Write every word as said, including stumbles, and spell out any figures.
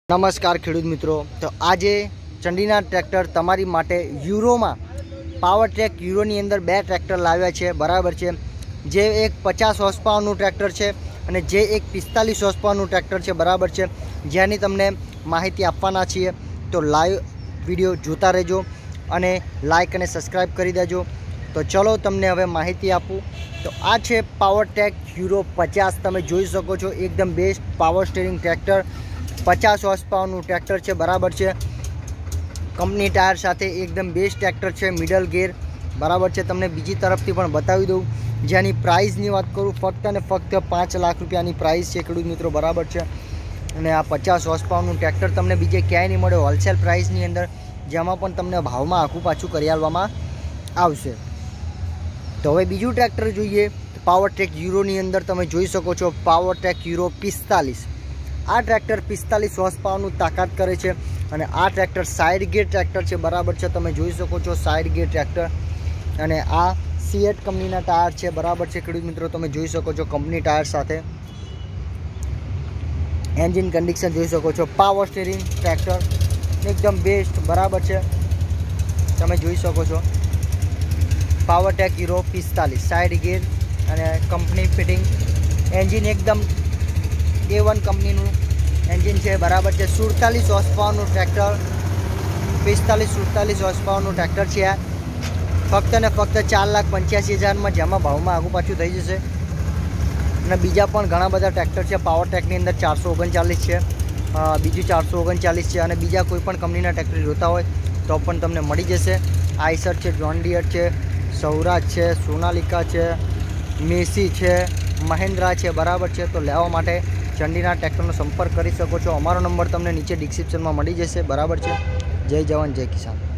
नमस्कार खेडूत मित्रों। तो आज चंडीना ट्रेक्टर तमारी माटे यूरो में पावर ट्रेक यूरोनी अंदर बे ट्रेक्टर लाव्या छे बराबर छे। जे एक पचास हॉर्स पावरनु ट्रेक्टर छे अने जे एक पिस्तालीस हॉर्स पावरनु ट्रेक्टर छे बराबर छे। जेनी तमने माहिती आपवाना छीए तो लाइव विडियो जोता रहेजो अने लाइक अने सब्सक्राइब करी देजो। तो चलो तमने हवे माहिती आपू। तो आ छे पावर ट्रेक यूरो पचास। तमे जोई शको छो एकदम बेस्ट पावर स्टीयरिंग ट्रेक्टर पचास हॉर्स पावरनु ट्रेक्टर है बराबर है। कंपनी टायर साथे एकदम बेस्ट ट्रेक्टर है, मिडल गेर बराबर है। तमने बीजी तरफथी पण बतावी दऊं जेनी प्राइसनी वात करूँ फक्त ने फक्त पांच लाख रुपयानी प्राइस है खेडूत मित्रों बराबर है। अने आ पचास हॉर्स पावरनु ट्रेक्टर तमने बीजे क्यांय नहीं मळे होलसेल प्राइसनी अंदर, जेमां पण तमने भावमां आखुं पाछुं करी आलवामां आवशे। तो हवे बीजुं ट्रेक्टर जोईए पावर ट्रेक यूरोनी अंदर तमे जोई शको छो पावर ट्रेक यूरो पिस्तालीस। आ ट्रेक्टर पिस्तालीस हॉर्स पावरनु ताकत करे छे अने आ ट्रेक्टर साइड गेर ट्रेक्टर है बराबर है। तमे जोई शको छो साइड गेर ट्रेक्टर अने आ सीएट कंपनीना टायर है बराबर है। खेडूत मित्रों तमे जोई शको छो कंपनी टायर साथे एंजीन कंडीशन जोई शको छो। पावर स्टीयरिंग ट्रेक्टर एकदम बेस्ट बराबर है। तमे जोई शको छो पावर ट्रेक यूरो पिस्तालीस साइड गेर अने कंपनी फिटिंग एंजीन एकदम ए वन कंपनी एंजीन है बराबर है। सुड़तालीस हॉर्स पावरनु ट्रेक्टर पिस्तालीस सुड़तालीस हॉर्स पावरनु ट्रेक्टर है। फक्त ने फक्त चार लाख पंच्यासी हज़ार में जेमां भाव में आगू पाछू थई जशे। अने बीजा पण घणा बधा ट्रेक्टर है पावर ट्रेकनी अंदर चार सौ ओगणचालीस है, बीजू चार सौ ओगणचालीस है। बीजा कोईपण कंपनीना ट्रेक्टर जोता होय तो पण तमने मळी जशे। आइसर है, जॉन डियर है, सौराज है, सोनालिका है, मेसी है, महिंद्रा है बराबर है। तो लेवा माटे चंडीना ट्रेक्टरनो संपर्क करी शको छो। अमारो नंबर तमने नीचे डिस्क्रिप्शन में मळी जशे बराबर है। जय जवान जय किसान।